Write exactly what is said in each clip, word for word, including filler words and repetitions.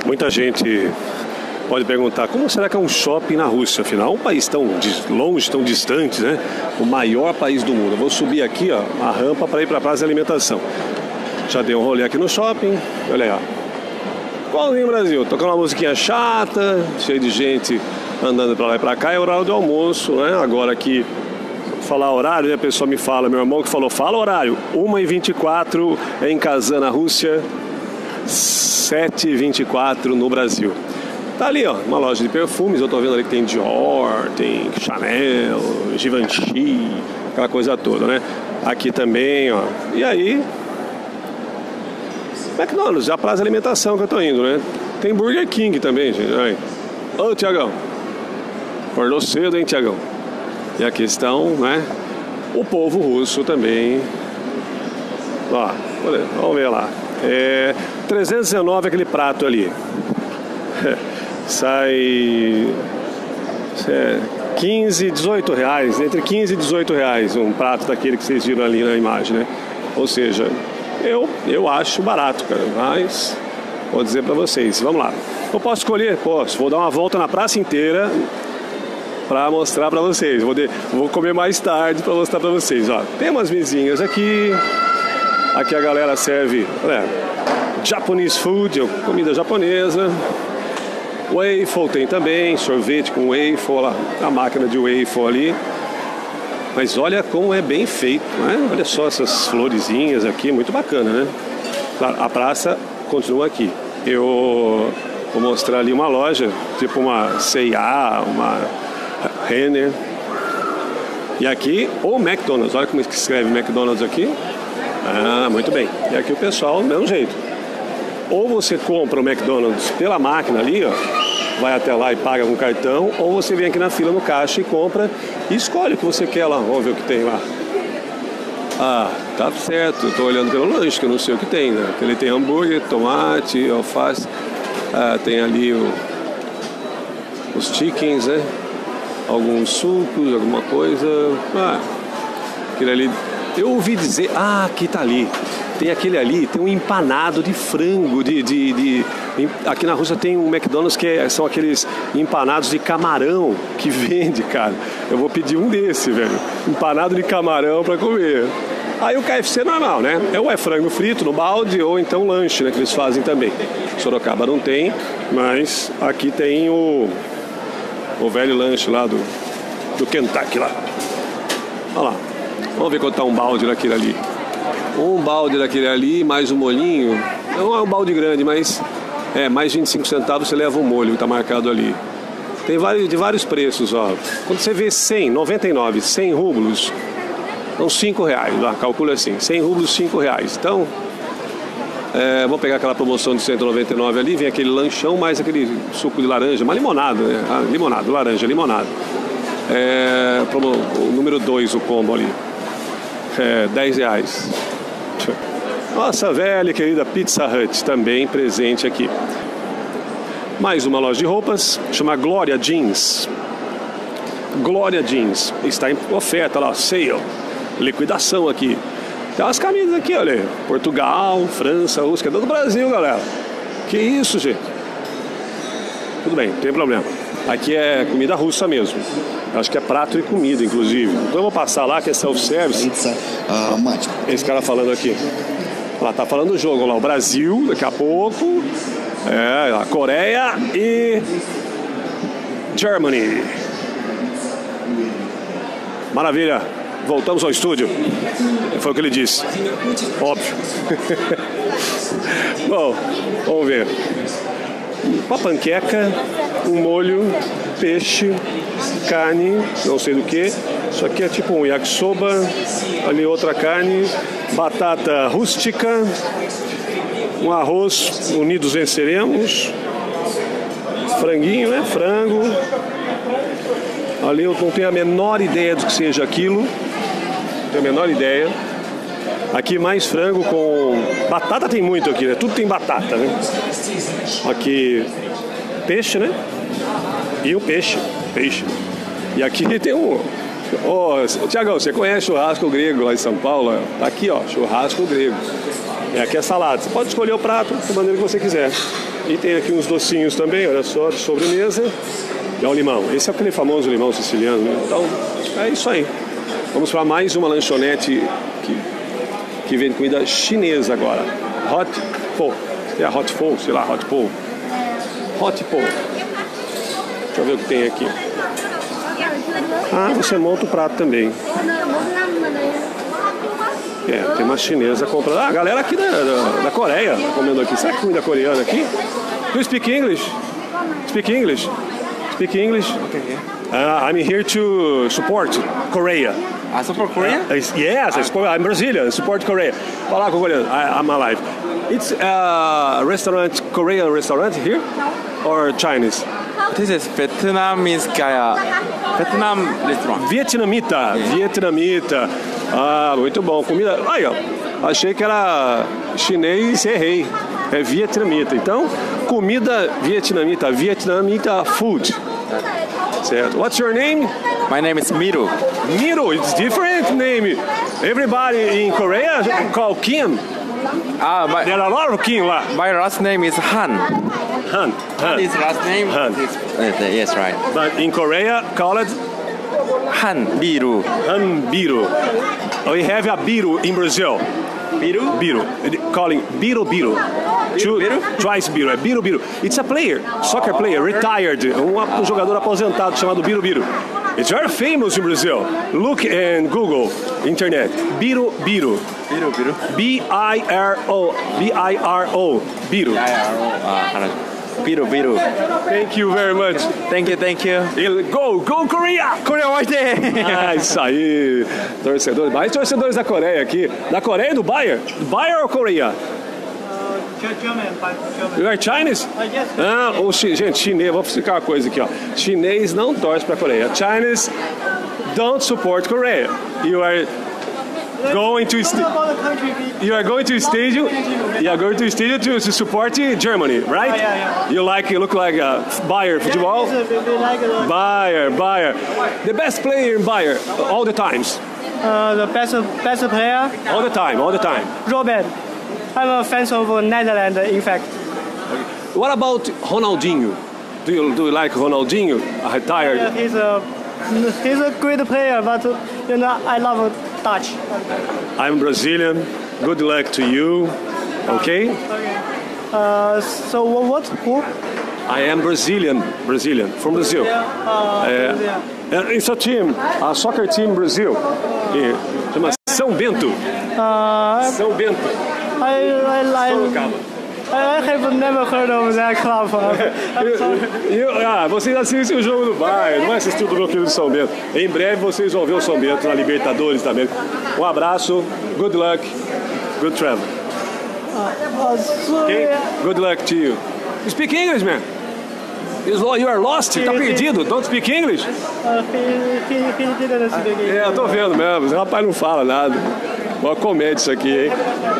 Muita gente pode perguntar, como será que é um shopping na Rússia? Afinal, um país tão longe, tão distante, né? O maior país do mundo. Eu vou subir aqui, ó, a rampa para ir para a praça de alimentação. Já dei um rolê aqui no shopping. Olha aí, ó. Igualzinho no Brasil. Tocando uma musiquinha chata, cheio de gente andando para lá e para cá. É horário do almoço, né? Agora aqui, falar horário, né? A pessoa me fala, meu irmão que falou, fala horário. uma e vinte e quatro em Kazan, na Rússia. sete e vinte e quatro no Brasil. Tá ali, ó, uma loja de perfumes. Eu tô vendo ali que tem Dior, tem Chanel, Givenchy, aquela coisa toda, né? Aqui também, ó. E aí, McDonald's, a praça de alimentação que eu tô indo, né? Tem Burger King também, gente. Aí. Ô, Tiagão. Acordou cedo, hein, Tiagão? E a questão, né? O povo russo também. Ó, vamos ver lá. É trezentos e dezenove aquele prato ali. Sai é, quinze, dezoito reais, entre quinze e dezoito reais um prato daquele que vocês viram ali na imagem, né? Ou seja, eu, eu acho barato, cara, mas vou dizer pra vocês, vamos lá. Eu posso escolher? Posso, vou dar uma volta na praça inteira pra mostrar pra vocês. Vou, de, vou comer mais tarde pra mostrar pra vocês, ó. Tem umas mesinhas aqui, aqui a galera serve, olha, Japanese food, comida japonesa. Waffle tem também, sorvete com waffle, lá, a máquina de waffle ali. Mas olha como é bem feito, né? Olha só essas florezinhas aqui, muito bacana, né? A praça continua aqui. Eu vou mostrar ali uma loja, tipo uma C e A, uma Renner. E aqui o McDonald's, olha como é que escreve McDonald's aqui. Ah, muito bem. E aqui o pessoal do mesmo jeito. Ou você compra o McDonald's pela máquina ali, ó, vai até lá e paga com cartão, ou você vem aqui na fila no caixa e compra e escolhe o que você quer lá. Vamos ver o que tem lá. Ah, tá certo, eu tô olhando pelo lanche, que eu não sei o que tem, né? Ele tem hambúrguer, tomate, alface, ah, tem ali o, os chickens, né? Alguns sucos, alguma coisa. Ah, aquele ali. Eu ouvi dizer, ah, aqui tá ali. Tem aquele ali, tem um empanado de frango, de, de, de... Aqui na Rússia tem um McDonald's que é, são aqueles empanados de camarão que vende, cara. Eu vou pedir um desse, velho. Empanado de camarão pra comer. Aí o K F C normal, né? É ou é frango frito no balde ou então lanche, né? Que eles fazem também. Sorocaba não tem, mas aqui tem o, o velho lanche lá do, do Kentucky lá. Olha lá. Vamos ver quanto tá um balde daquele ali. Um balde daquele ali, mais um molhinho. Não é um balde grande, mas é mais vinte e cinco centavos você leva um molho, tá marcado ali. Tem vários, de vários preços, ó. Quando você vê cem, noventa e nove, cem rublos, são cinco reais, ó, calcula assim, cem rublos, cinco reais. Então, é, vou pegar aquela promoção de cento e noventa e nove ali, vem aquele lanchão, mais aquele suco de laranja, uma limonada, né? Ah, limonada, laranja, limonada. É, promo, o número dois, o combo ali. É, dez reais. Nossa velha e querida Pizza Hut, também presente aqui. Mais uma loja de roupas, chama Glória Jeans. Glória Jeans, está em oferta lá, sale, liquidação aqui. Tem umas camisas aqui, olha, Portugal, França, Rússia, do Brasil, galera. Que isso, gente? Tudo bem, não tem problema. Aqui é comida russa mesmo. Acho que é prato e comida, inclusive. Então eu vou passar lá, que é self-service. Esse cara falando aqui. Ela tá falando do jogo lá, o Brasil, daqui a pouco. É, a Coreia e Germany. Maravilha. Voltamos ao estúdio. Foi o que ele disse. Óbvio. Bom, vamos ver. Uma panqueca, um molho, peixe, carne, não sei do que. Isso aqui é tipo um yakisoba. Ali outra carne, batata rústica, um arroz, unidos venceremos. Franguinho, né? Frango. Ali eu não tenho a menor ideia do que seja aquilo. Não tenho a menor ideia. Aqui mais frango com... Batata tem muito aqui, né? Tudo tem batata, né? Aqui peixe, né? E o peixe. Peixe. E aqui tem um... Ô, oh, Tiagão, você conhece churrasco grego lá em São Paulo? Tá aqui, ó, churrasco grego. E aqui é salada. Você pode escolher o prato da maneira que você quiser. E tem aqui uns docinhos também, olha só, de sobremesa. E olha o limão. Esse é aquele famoso limão siciliano, né? Então, é isso aí. Vamos para mais uma lanchonete que, que vende comida chinesa agora. Hot Po. É a Hot Po, sei lá, Hot Po. Hot Po. Deixa eu ver o que tem aqui. Ah, você monta o prato também. É, tem uma chinesa comprando. Ah, a galera aqui da, da, da Coreia comendo aqui. Será que comida coreana aqui? Do you speak English? Speak English? Speak English? Okay. Uh, I'm here to support Korea. I support Korea? Uh, yes, I support, I'm Brazilian. Support Korea. Falar com Korea. I'm alive. It's a restaurant, Korean restaurant here? Or Chinese? This is Vietnamese guy. Vietnam restaurant. Vietnamita. Vietnamita. Ah, muito bom. Comida. Aí, ó. Achei que era chinês, errei. É vietnamita. Então, comida vietnamita. Vietnamita food. Certo. What's your name? My name is Miru. Miru. It's different name. Everybody in Korea call Kim. Ah, my, There are a lot of Kim lá. my last name is Han. Han. Han. His last name Han. is uh, yes, right. But in Korea, call it Han Miru. Han Biru. We have a Biru in Brazil. Miru? Biru. Calling Biru Biru. Two, Biru? Twice Biru. É Biru Biru. It's a player, soccer player, retired. Um, um jogador aposentado chamado Biru Biru. It's very famous in Brazil. Look and Google, internet. Biru Biru. Miru, Miru. B I R O. B I R O. Biru. Ah, Miru, Miru. Thank you very much. Thank you, thank you. Go, go Korea! Korea White Day. Ah, isso aí. Torcedores, mais torcedores da Coreia aqui. Da Coreia e do Bayern? Do Bayern ou Coreia? German, German. You are Chinese? yes. Ah, o chi... gente, chinês, vou explicar uma coisa aqui, ó. Chinês não torce para a Coreia. Chinese don't support Korea. You are going to st... About the country, we- you are going to stadium. You are going to stadium to, to support Germany, right? Yeah, yeah, You like you look like a Bayern football. Yes, we, we like the, Bayern, Bayern. The best player in Bayern all the times. uh, the best best player, All the time, all the time. Robert. I'm a fan of Netherlands, in fact. What about Ronaldinho? Do you do you like Ronaldinho? A retired. Yeah, he's a he's a great player, but uh, you know I love Dutch. I'm Brazilian. Good luck to you. Okay? Uh, so what? what? Who? I am Brazilian. Brazilian from Brazil. Uh, É, yeah. it's a team, a soccer team Brazil. Que chama São Bento. Uh, São Bento. I I Sorocaba. I, I have never heard of that club. I'm sorry. E- e- ah, vocês assistem o jogo do Bayern, não assistiu do meu filho do São Bento. Em breve vocês vão ver o São Bento na Libertadores também. Um abraço, good luck, good travel. Uh, so, Okay? yeah. Good luck to you. You speak English, man? You are lost, tá Sim, sim. perdido, don't speak English? Uh, he, he, he didn't speak English. É, eu tô vendo mesmo, esse rapaz não fala nada. Uma comédia isso aqui, hein?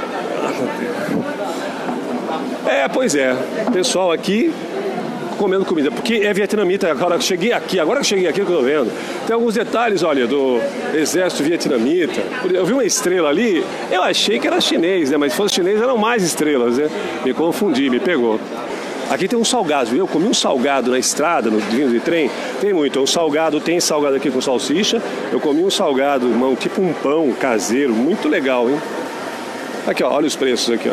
É, pois é, o pessoal aqui comendo comida, porque é vietnamita. Agora eu cheguei aqui, agora que eu cheguei aqui que eu tô vendo, tem alguns detalhes, olha, do exército vietnamita. Eu vi uma estrela ali, eu achei que era chinês, né? Mas se fosse chinês eram mais estrelas, né? Me confundi, me pegou. Aqui tem um salgado, viu? Eu comi um salgado na estrada, no vindo de trem. Tem muito. Um salgado, tem salgado aqui com salsicha. Eu comi um salgado, um, tipo um pão caseiro, muito legal, hein? Aqui, ó, olha os preços aqui, ó.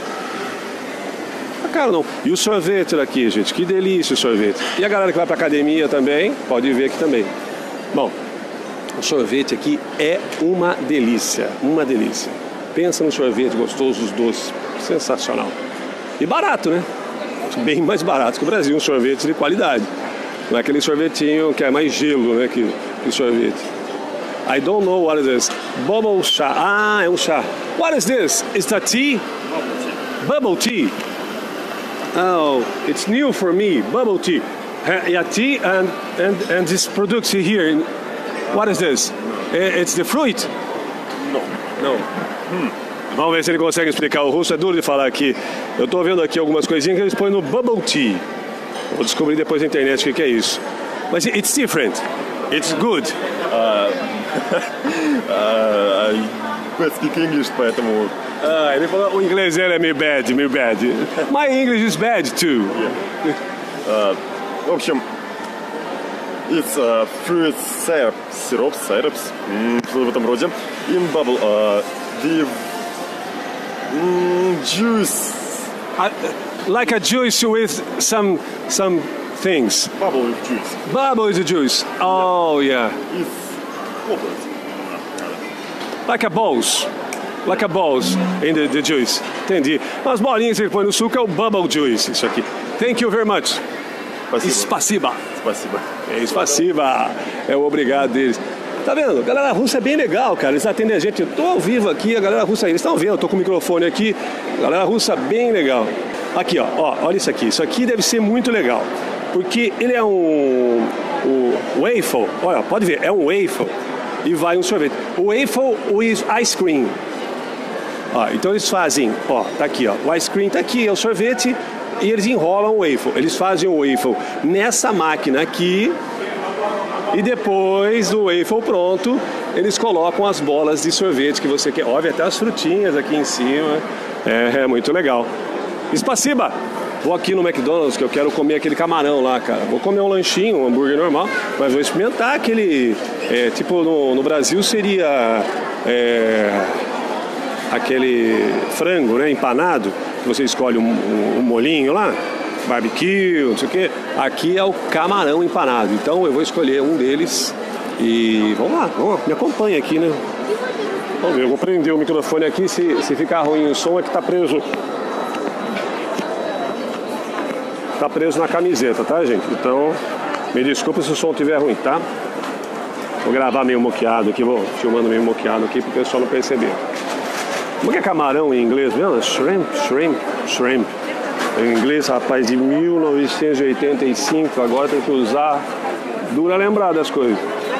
Ah, cara, não. E o sorvete daqui, gente, que delícia o sorvete. E a galera que vai pra academia também, pode ver aqui também. Bom, o sorvete aqui é uma delícia, uma delícia. Pensa no sorvete gostoso, os doces, sensacional. E barato, né? Bem mais barato que o Brasil, um sorvete de qualidade. Não é aquele sorvetinho que é mais gelo, né, que, que sorvete. I don't know what it is. Bubble chá. Ah, é um chá. What is this? Is that tea? Bubble tea. Oh, it's new for me. Bubble tea. Uh, yeah, tea and, and, and this product here. In, what is this? Uh, It's the fruit? No. Não. Hum. Vamos ver se ele consegue explicar. O russo é duro de falar aqui. Eu tô vendo aqui algumas coisinhas que eles põem no bubble tea. Vou descobrir depois na internet o que que é isso. Mas it's different. It's good. Uh, I bad speak English, поэтому... Ah, ele falou, o inglês dele é meio bad, meio bad. My English is bad too. Uh, в общем, it's uh, fruit syrup, syrup, syrups, mm, что-то в этом роде. In bubble, uh, the mm, juice, Uh, like a juice with some some things. bubble with juice. Bubble is a juice. Oh yeah. It's bubbles. Like a balls. Like a balls in the, the juice. Entendi. Umas bolinhas que ele põe no suco é o bubble juice, isso aqui. Thank you very much. Спасибо. Spasiba. Спасибо. É spasiba. É o obrigado deles. Tá vendo? A galera russa é bem legal, cara. Eles atendem a gente. Eu tô ao vivo aqui, a galera russa aí. Eles estão vendo, eu tô com o microfone aqui. A galera russa bem legal. Aqui, ó. ó. Olha isso aqui. Isso aqui deve ser muito legal. Porque ele é um... O waffle. Olha, pode ver. É um waffle. E vai um sorvete. O waffle with ice cream. Ó, então eles fazem, ó, tá aqui, ó, o ice cream tá aqui, é o sorvete, e eles enrolam o waffle. Eles fazem o waffle nessa máquina aqui, e depois do waffle pronto, eles colocam as bolas de sorvete que você quer. Ó, até as frutinhas aqui em cima. É, é muito legal. Spasiba! Vou aqui no McDonald's que eu quero comer aquele camarão lá, cara. Vou comer um lanchinho, um hambúrguer normal, mas vou experimentar aquele, é, tipo, no, no Brasil seria... É, aquele frango, né, empanado, que você escolhe um, um, um molinho lá, barbecue, não sei o que. Aqui é o camarão empanado. Então eu vou escolher um deles e vamos lá, vamos lá, me acompanha aqui, né? Vamos ver, eu vou prender o microfone aqui, se, se ficar ruim o som é que tá preso. Tá preso na camiseta, tá, gente? Então, me desculpa se o som estiver ruim, tá? Vou gravar meio moqueado aqui, vou filmando meio moqueado aqui pro pessoal não perceber. Como é que é camarão em inglês mesmo? Shrimp, shrimp, shrimp. Em inglês, rapaz, de mil novecentos e oitenta e cinco, agora tem que usar. Dura lembrar das coisas.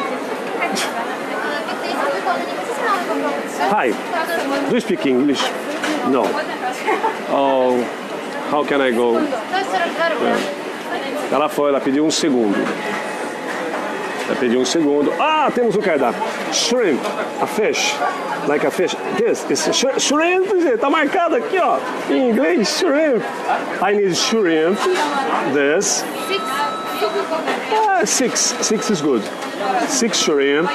Hi, do you speak English? No. Oh, how can I go? É. Ela foi, ela pediu um segundo. Ela pediu um segundo. Ah, temos um cardápio. Shrimp, a fish. Like a fish. This is sh shrimp. Tá marcado aqui, ó. Em inglês, shrimp. I need shrimp. This. Ah, six. Six is good. Six shrimp.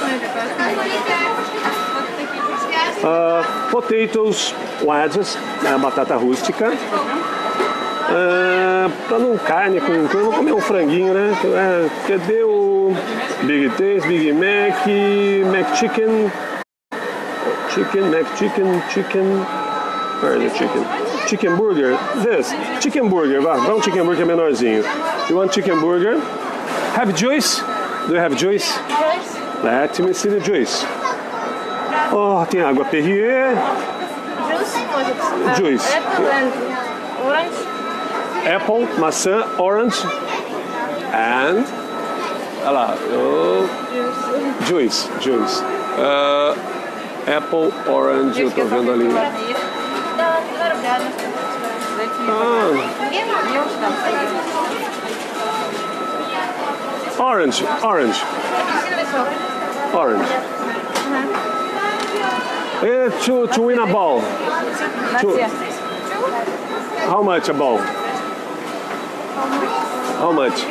Uh, potatoes, wedges, uh, batata rústica. Uh, pra não carne, com, eu vou comer um franguinho, né? Uh, cadê o Big Taste, Big Mac, Mac Chicken, Chicken, Mac Chicken, Chicken, where is the chicken? Chicken Burger, this, Chicken Burger, vá, vá um Chicken Burger menorzinho. You want Chicken Burger? Have juice? Do you have juice? Let me see the juice. Oh, tem água Perrier. Juice. Orange. Apple, maçã, orange, and, olha lá, oh, juice, juice. Uh, apple, orange, eu tô vendo ali. Ah. Orange, orange. Orange. Uh, to, to win a ball. To, how much a ball? How much?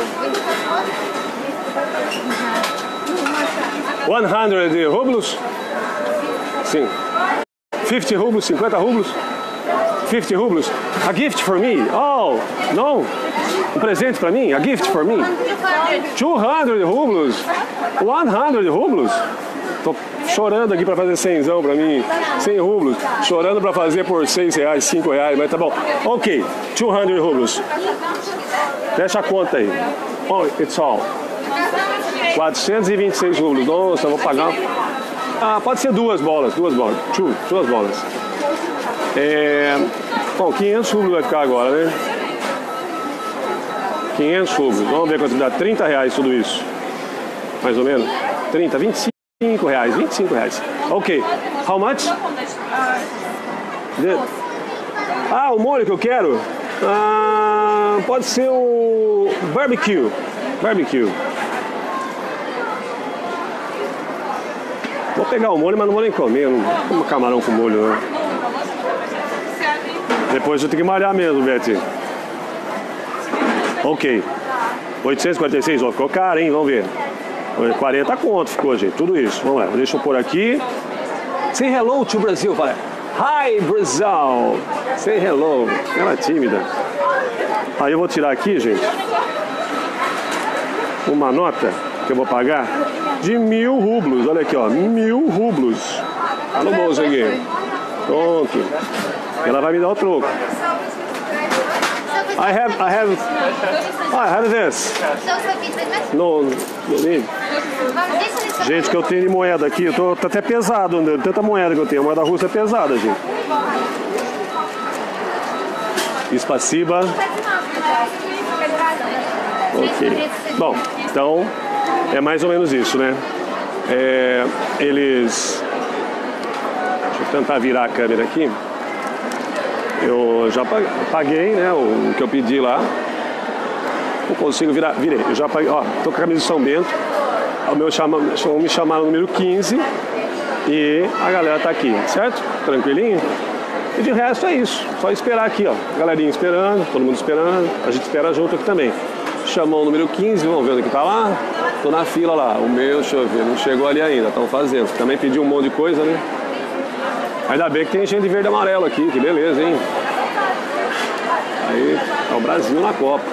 one hundred rublos? Sim. fifty rublos, cinquenta rublos? fifty rublos? A gift for me? Oh, no. Um presente para mim? A gift for me? two hundred rublos? one hundred rublos? Tô chorando aqui para fazer cenzão para mim. cem rublos. Chorando para fazer por seis reais, cinco reais, mas tá bom. Ok, two hundred rublos. Fecha a conta aí. Oh, it's all. quatrocentos e vinte e seis rublos. Nossa, eu vou pagar. Ah, pode ser duas bolas. Duas bolas. Two, duas bolas. É... Bom, quinhentos rublos vai ficar agora, né? quinhentos rublos. Vamos ver quanto dá. trinta reais tudo isso. Mais ou menos. trinta, vinte e cinco reais. vinte e cinco reais. Ok. How much? The... Ah, o molho que eu quero? Ah, pode ser o barbecue. Barbecue. Vou pegar o molho, mas não vou nem comer. Não como camarão com molho, não. Depois eu tenho que malhar mesmo, Betty. Ok. oitocentos e quarenta e seis, ó, ficou caro, hein? Vamos ver. quarenta conto ficou, gente. Tudo isso. Vamos lá, deixa eu pôr aqui. Say hello to Brazil, fala. Hi, Brazil. Say hello. Ela é tímida. Aí eu vou tirar aqui, gente, uma nota que eu vou pagar de mil rublos. Olha aqui, ó. Mil rublos. Tá no bolso aqui. Pronto. Ela vai me dar o troco. I have, I have, I have this. No, no need. Gente, que eu tenho de moeda aqui, eu tô, tá até pesado, né? Tanta moeda que eu tenho. A moeda russa é pesada, gente. Spasiba. Ok. Bom, então é mais ou menos isso, né? É, eles... Deixa eu tentar virar a câmera aqui. Eu já paguei, né, o que eu pedi lá. Não consigo virar, virei. Eu já paguei, ó, tô com a camisa de São Bento. O meu chama, me chamaram no número quinze e a galera tá aqui, certo? Tranquilinho? E de resto é isso. Só esperar aqui, ó. Galerinha esperando, todo mundo esperando. A gente espera junto aqui também. Chamou o número quinze, vamos ver onde que tá lá. Tô na fila lá. O meu, deixa eu ver, não chegou ali ainda. Estão fazendo. Também pedi um monte de coisa, né? Ainda bem que tem gente de verde e amarelo aqui, que beleza, hein? Aí tá o Brasil na Copa.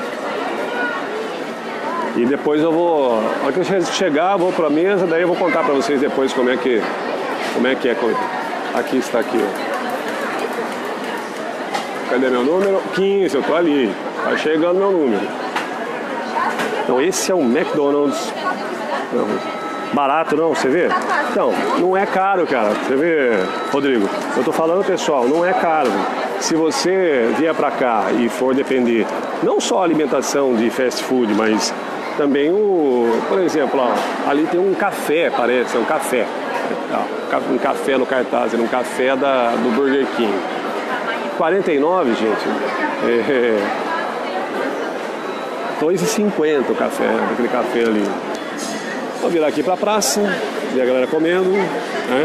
E depois eu vou, na hora que eu chegar, eu vou pra mesa, daí eu vou contar pra vocês depois como é que, como é que é. Aqui está aqui, ó. Cadê meu número? quinze, eu tô ali. Tá chegando meu número. Então esse é o McDonald's. Não. Barato não, você vê? Então, não é caro, cara. Você vê, Rodrigo? Eu tô falando, pessoal, não é caro. Se você vier pra cá e for depender, não só a alimentação de fast food, mas também o, por exemplo, ó, ali tem um café, parece, é um café. Um café no cartaz, um café da, do Burger King. quarenta e nove, gente. É, dois e cinquenta o café, aquele café ali. Vou virar aqui pra praça, ver a galera comendo, né?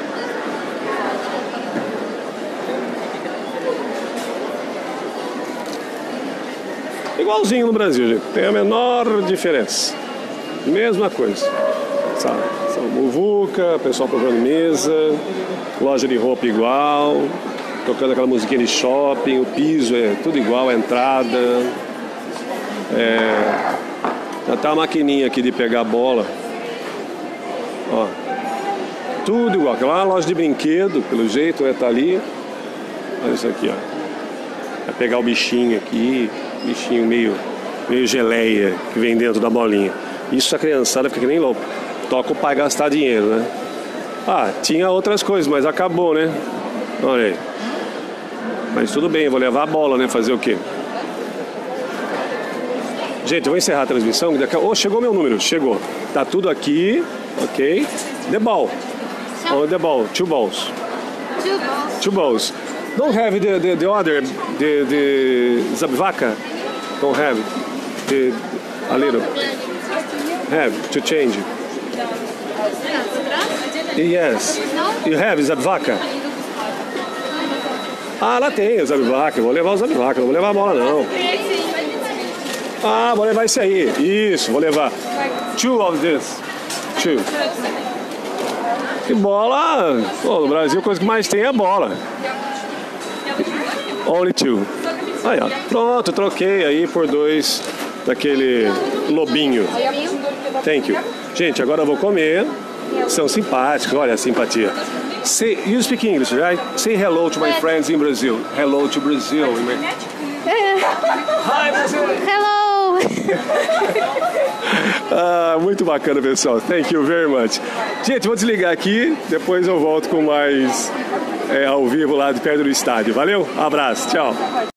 Igualzinho no Brasil, gente. Tem a menor diferença. Mesma coisa. Sabe? São muvuca, pessoal comprando mesa, loja de roupa igual, tocando aquela musiquinha de shopping, o piso é tudo igual, a entrada. É... Já tá a maquininha aqui de pegar a bola. Ó, tudo igual, aquela loja de brinquedo, pelo jeito, é, tá ali. Olha isso aqui, ó. Vai pegar o bichinho aqui, bichinho meio, meio geleia que vem dentro da bolinha. Isso a criançada fica que nem louco. Toca o pai gastar dinheiro, né? Ah, tinha outras coisas, mas acabou, né? Olha aí. Mas tudo bem, eu vou levar a bola, né? Fazer o quê? Gente, eu vou encerrar a transmissão. Oh, chegou meu número, chegou. Tá tudo aqui, ok. The ball. Oh, the ball, two balls. Two balls. Two balls. Don't have the, the, the other, the, the Zabvaca. Don't have the, a little. Have to change. Yes. You have Zabvaca? Ah, lá tem o Zabvaca. Vou levar o Zabvaca, não vou levar a bola, não. Ah, vou levar esse aí. Isso, vou levar. Two of this. Two. E bola, pô, no Brasil a coisa que mais tem é bola. Only two. Aí, ó. Pronto, troquei aí por dois daquele lobinho. Thank you. Gente, agora eu vou comer. São simpáticos, olha a simpatia. Say, you speak English, right? Say hello to my friends in Brazil. Hello to Brazil. Hi, Brazil. Hello. Ah, muito bacana, pessoal. Thank you very much. Gente, vou desligar aqui. Depois eu volto com mais é, ao vivo lá de perto do estádio. Valeu? Um abraço. Tchau.